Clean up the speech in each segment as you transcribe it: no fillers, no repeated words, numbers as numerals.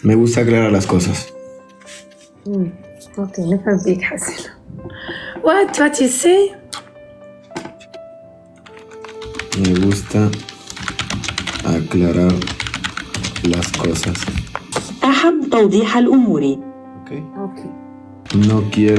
Me gusta aclarar las cosas. اوكي نفهم فيك حسن. What you say? Me gusta aclarar las cosas. أحب توضيح الأمور. Okay. اوكي. No quiero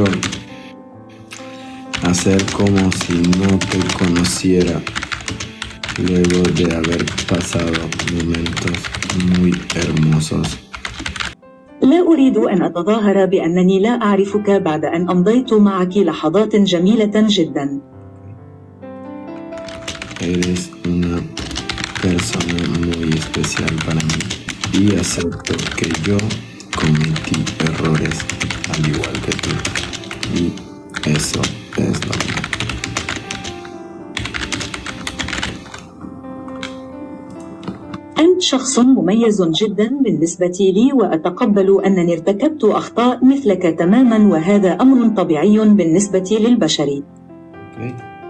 hacer como si no te conociera luego de haber pasado momentos muy hermosos. لا أريد أن أتظاهر بأنني لا أعرفك بعد أن أمضيت معك لحظات جميلة جدا. Eres una persona muy especial para mí y acepto que yo cometí errores al igual que tú y eso es normal. أنت شخص مميز جدا بالنسبة لي وأتقبل أنني ارتكبت أخطاء مثلك تماما وهذا أمر طبيعي بالنسبة للبشر. Okay.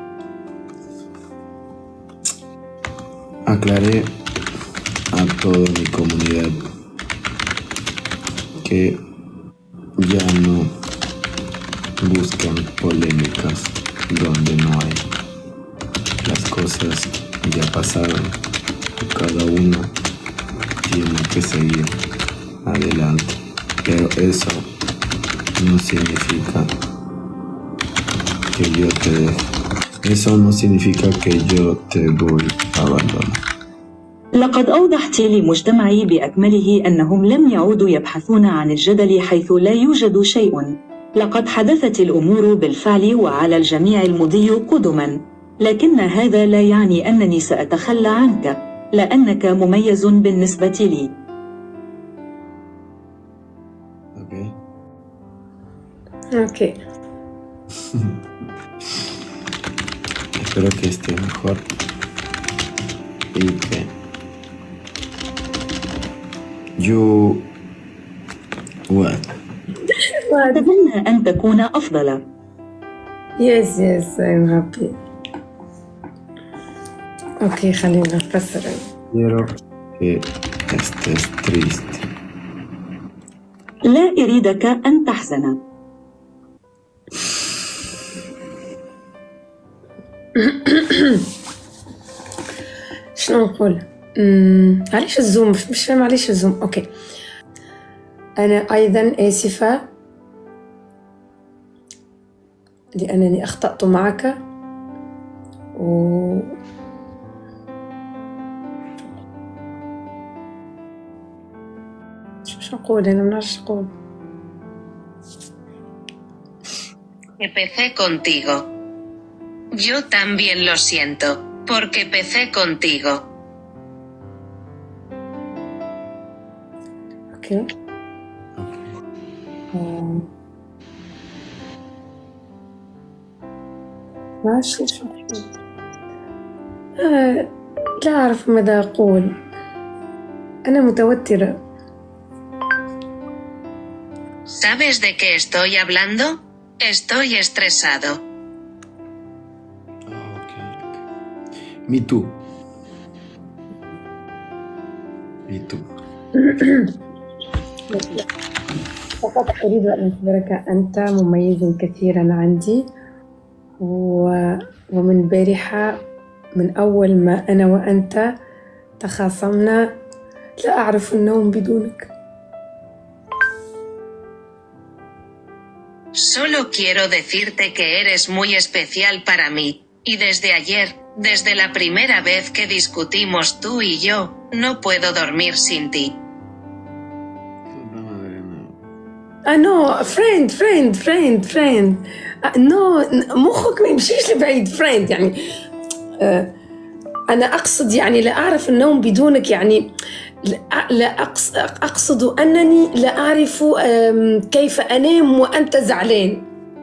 Aclaré a toda mi comunidad que ya no buscan polémicas donde no hay. Las cosas ya pasaron. Cada uno tiene que seguir adelante, pero eso no significa que yo te deje. Eso no significa que yo te voy a abandonar. لقد أوضحت لمجتمعي بأكمله أنهم لم يعودوا يبحثون عن الجدل حيث لا يوجد شيء. لقد حدثت الأمور بالفعل وعلى الجميع المضي قدما، لكن هذا لا يعني أنني سأتخلى عنك، لأنك مميز بالنسبة لي. Okay. اوكي. Espero que esté mejor y que you what? أتمنى أن تكون أفضل. يس I'm happy. اوكي خلينا نفسر. Quiero que estés triste. لا أريدك أن تحزن. شنو نقول؟ معليش الزوم مش فاهم معليش الزوم. اوكي انا ايضا اسفة لانني اخطأت معك و شو نقول؟ انا منعرفش نقول. Empecé contigo. Yo también lo siento, porque empecé contigo. اوكي. ماشي شو نقول؟ لا أعرف ماذا أقول. أنا متوترة. ¿Sabes de qué estoy hablando? Estoy estresado. Okay. Me too. Me too. فقط أريد أن أخبرك أنت مميز كثيرا عندي ومن البارحة من أول ما أنا وأنت تخاصمنا لا أعرف النوم بدونك. Solo quiero decirte que eres muy especial para mí, y desde ayer, desde la primera vez que discutimos tú y yo, no puedo dormir sin ti. نو فريند نو مخك ما يمشيش لبعيد. فريند يعني أنا أقصد يعني لا أعرف النوم بدونك، يعني لا أقصد أنني لا أعرف كيف أنام وأنت زعلان.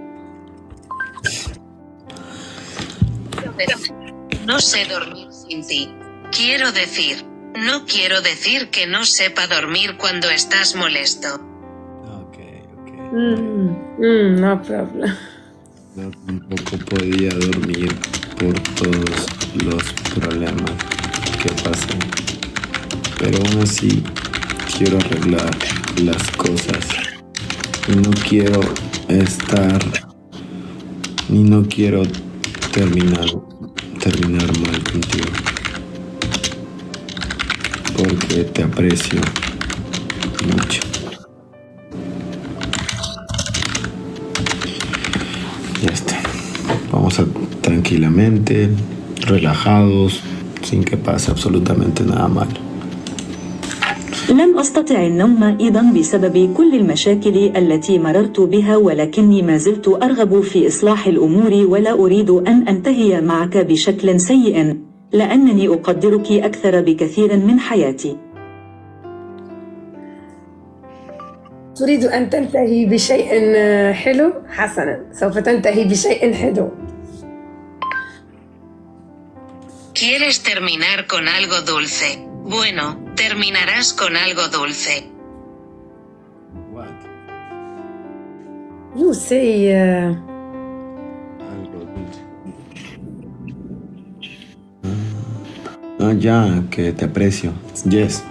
No sé dormir sin ti. Quiero decir, no quiero decir que no sepa dormir cuando estás molesto. Okay. No problem. No, tampoco podía dormir por todos los problemas que pasan. Pero aún así, quiero arreglar las cosas. Y no quiero estar, ni no quiero terminar mal contigo. Porque te aprecio mucho. Ya está. Vamos a tranquilamente, relajados, sin que pase absolutamente nada malo. لم أستطع النوم أيضا بسبب كل المشاكل التي مررت بها، ولكني ما زلت أرغب في إصلاح الأمور ولا أريد أن أنتهي معك بشكل سيء، لأنني أقدرك أكثر بكثير من حياتي. تريد أن تنتهي بشيء حلو؟ حسنا، سوف تنتهي بشيء حلو. ¿Quieres terminar con algo dulce? Bueno, terminarás con algo dulce. What? You say Algo dulce. Ya, que te aprecio. Yes.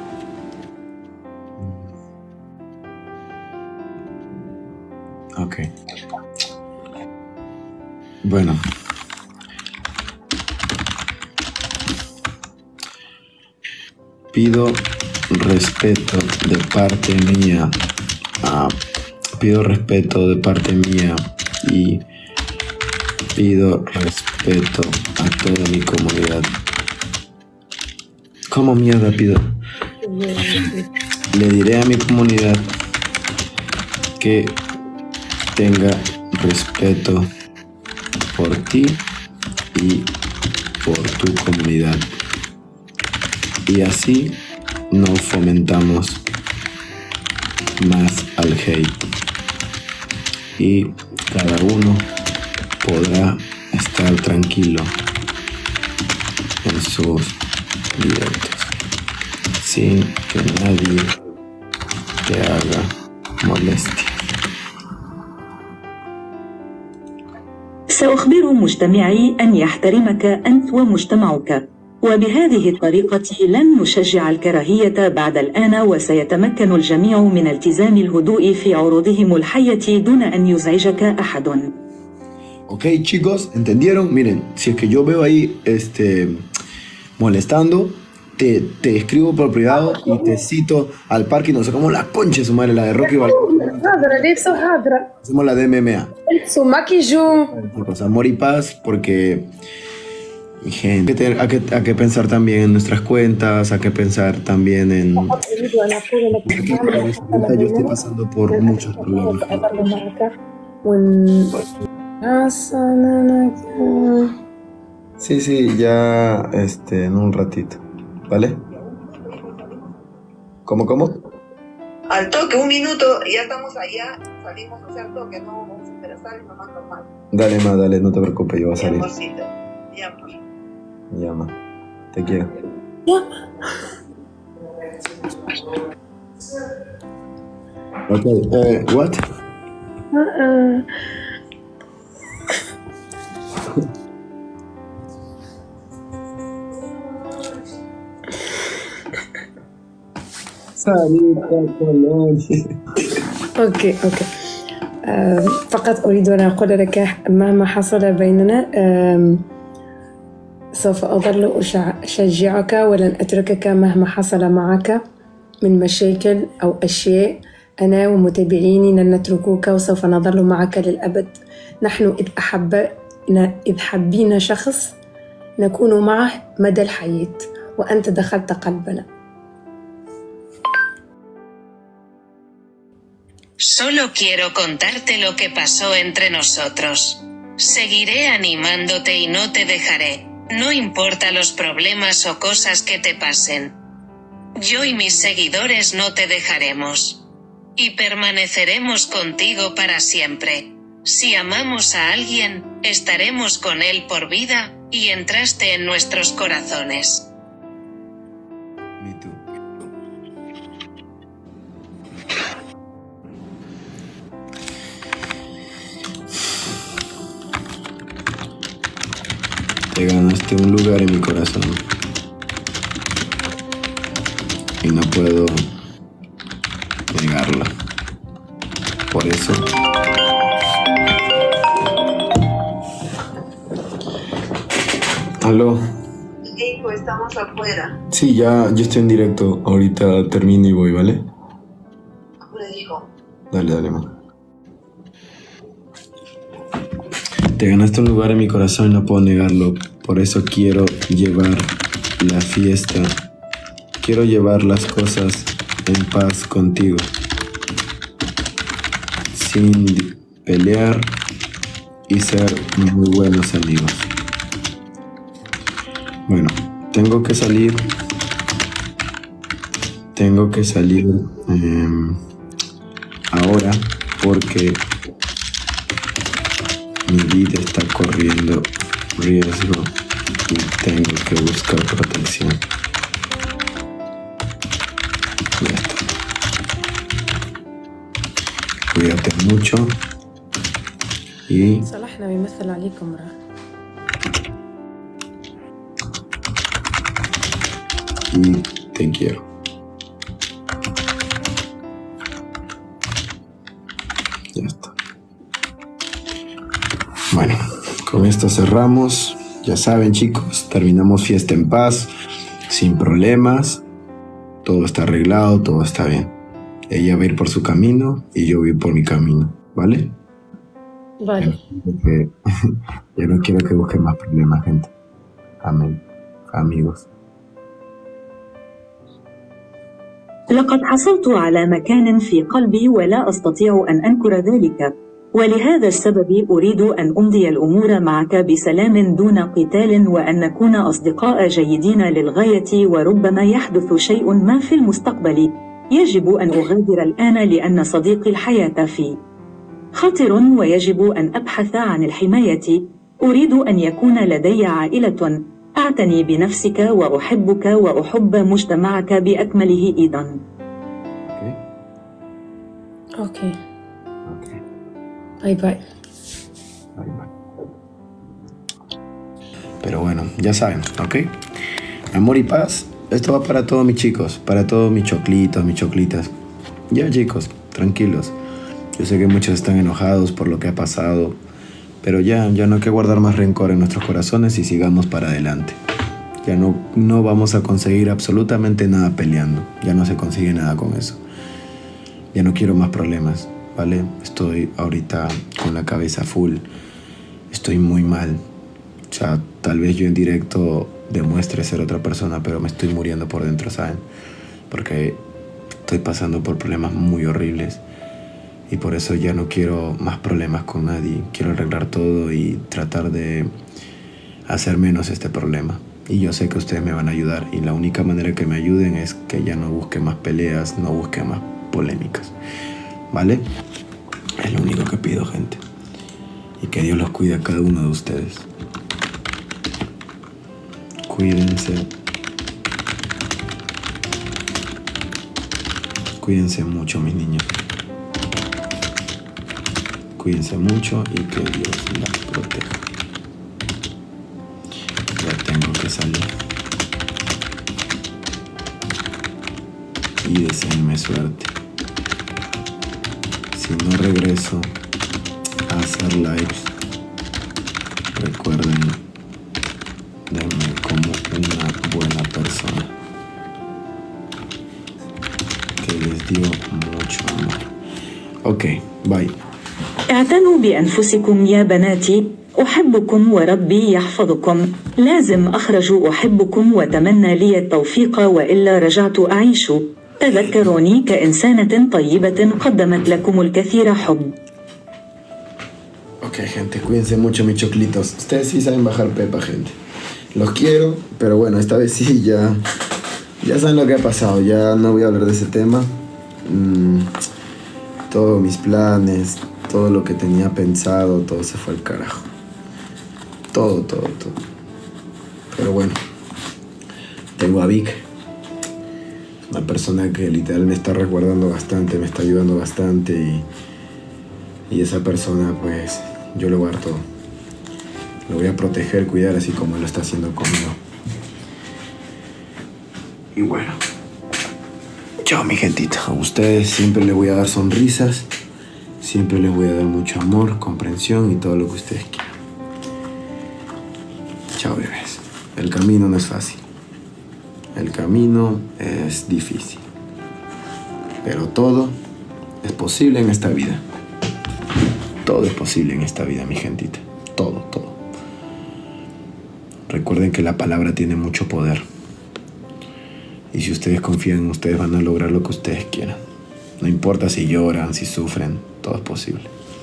Ok. Bueno. Pido respeto de parte mía. Pido respeto de parte mía y pido respeto a toda mi comunidad. ¿Cómo mierda pido? Le diré a mi comunidad que tenga respeto por ti y por tu comunidad. Y así no fomentamos más al hate. Y cada uno podrá estar tranquilo en sus directos, sin que nadie te haga molestia. سأخبر مجتمعي أن يحترمك أنت ومجتمعك، وبهذه الطريقة لن نشجع الكراهية بعد الآن، وسيتمكن الجميع من التزام الهدوء في عروضهم الحية دون أن يزعجك أحد. Ok, chicos, ¿entendieron? Miren, si es que yo veo ahí molestando, te escribo por privado y te cito al parque y nos sacamos la concha de su madre, la de Rocky Balboa. Hacemos la de MMA. Chicos, amor y paz, porque mi gente, hay que pensar también en nuestras cuentas, hay que pensar también en... Yo estoy pasando por muchos problemas. Sí, ya en un ratito, ¿vale? ¿Cómo? Al toque, 1 minuto, ya estamos allá, salimos a hacer toque, no vamos a interesar y nomás normal. Dale, no te preocupes, yo voy a salir. Ya, amor. Llama, te quiero. Ok, what? أوكي فقط أريد أن أقول لك مهما حصل بيننا سوف أظل أشجعك ولن أتركك مهما حصل معك من مشاكل أو أشياء. أنا ومتابعيني لن نتركوك وسوف نظل معك للأبد. نحن إذ حبينا شخص نكون معه مدى الحياة، وأنت دخلت قلبنا. Solo quiero contarte lo que pasó entre nosotros. Seguiré animándote y no te dejaré, no importa los problemas o cosas que te pasen. Yo y mis seguidores no te dejaremos. Y permaneceremos contigo para siempre. Si amamos a alguien, estaremos con él por vida, y entraste en nuestros corazones. Me too. Te ganaste un lugar en mi corazón y no puedo negarla. Por eso... ¿Aló? Hijo, estamos afuera. Sí, ya estoy en directo. Ahorita termino y voy, ¿vale? Le digo. Dale, man. Te ganaste un lugar en mi corazón y no puedo negarlo. Por eso quiero llevar la fiesta. Quiero llevar las cosas en paz contigo. Sin pelear y ser muy buenos amigos. Bueno, tengo que salir ahora porque mi vida está corriendo riesgo y tengo que buscar protección. Ya está. Cuídate mucho y صلاحنا بيمثل عليكم راه. Y te quiero. Ya está. Bueno, con esto cerramos. Ya saben, chicos, terminamos fiesta en paz, sin problemas. Todo está arreglado, todo está bien. Ella va a ir por su camino y yo voy por mi camino, ¿vale? Vale. Yo no quiero que busquen más problemas, gente. Amén. Amigos. لقد حصلت على مكان في قلبي ولا أستطيع أن أنكر ذلك، ولهذا السبب أريد أن أمضي الأمور معك بسلام دون قتال وأن نكون أصدقاء جيدين للغاية، وربما يحدث شيء ما في المستقبل يجب أن أغادر الآن لأن صديقي الحياة فيه خطر ويجب أن أبحث عن الحماية. أريد أن يكون لدي عائلة أعتني بنفسك وأحبك وأحب مجتمعك بأكمله أيضا. Okay. Bye bye. Pero bueno, ya saben, ¿ok? Amor y paz. Esto va para todos mis chicos, para todos mis choclitos, mis choclitas. Ya, chicos, tranquilos. Yo sé que muchos están enojados por lo que ha pasado, pero ya no hay que guardar más rencor en nuestros corazones y sigamos para adelante. Ya no vamos a conseguir absolutamente nada peleando. Ya no se consigue nada con eso. Ya no quiero más problemas, ¿vale? Estoy ahorita con la cabeza full. Estoy muy mal. O sea, tal vez yo en directo demuestre ser otra persona, pero me estoy muriendo por dentro, ¿saben? Porque estoy pasando por problemas muy horribles. Y por eso ya no quiero más problemas con nadie. Quiero arreglar todo y tratar de hacer menos este problema. Y yo sé que ustedes me van a ayudar. Y la única manera que me ayuden es que ya no busque más peleas, no busque más polémicas. ¿Vale? Es lo único que pido, gente. Y que Dios los cuide a cada uno de ustedes. Cuídense. Cuídense mucho, mis niños. Cuídense mucho y que Dios las proteja. Ya tengo que salir. Y deseenme suerte. Si no regreso a hacer lives, recuerden verme como una buena persona que les dio mucho amor. Ok, bye. اعتنوا بأنفسكم يا بناتي، أحبكم وربي يحفظكم. لازم أخرج أحبكم وتمنى لي التوفيق وإلا رجعت أعيش. تذكروني كإنسانة طيبة قدمت لكم الكثير حب. Ok, gente, cuídense mucho, mis choclitos. Ustedes sí saben bajar pepa, gente. Los quiero, pero bueno, esta vez sí ya saben lo que ha pasado. Ya no voy a hablar de ese tema. Todos mis planes, todo lo que tenía pensado, todo se fue al carajo. Todo. Pero bueno, tengo a Vic, una persona que literal me está resguardando bastante, me está ayudando bastante y esa persona, pues, yo le voy a dar todo. Lo voy a proteger, cuidar, así como él lo está haciendo conmigo. Y bueno, Chao, mi gentita. A ustedes siempre les voy a dar sonrisas. Siempre les voy a dar mucho amor, comprensión y todo lo que ustedes quieran. Chao, bebés. El camino no es fácil. El camino es difícil. Pero todo es posible en esta vida. Todo es posible en esta vida, mi gentita. Todo, todo. Recuerden que la palabra tiene mucho poder. Y si ustedes confían en ustedes, van a lograr lo que ustedes quieran. No importa si lloran, si sufren, todo es posible.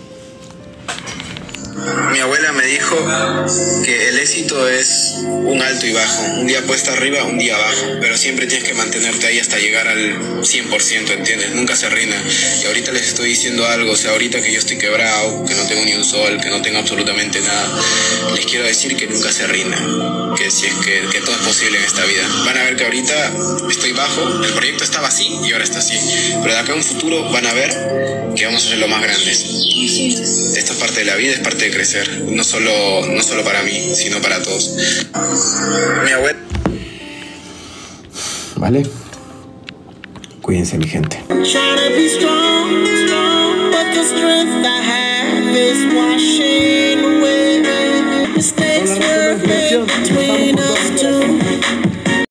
Mi abuela me dijo que el éxito es un alto y bajo. Un día puedes estar arriba, un día abajo. Pero siempre tienes que mantenerte ahí hasta llegar al 100%, ¿entiendes? Nunca se rindan. Y ahorita les estoy diciendo algo. O sea, ahorita que yo estoy quebrado, que no tengo ni un sol, que no tengo absolutamente nada, les quiero decir que nunca se rindan. Que si es que todo es posible en esta vida. Van a ver que ahorita estoy bajo. El proyecto estaba así y ahora está así. Pero de acá a un futuro van a ver que vamos a ser los más grandes. Esto es parte de la vida, es parte de crecer. No solo para mí, sino para todos. Mi abuela. ¿Vale? Cuídense, mi gente. Trying to be strong, but the strength I have is washing.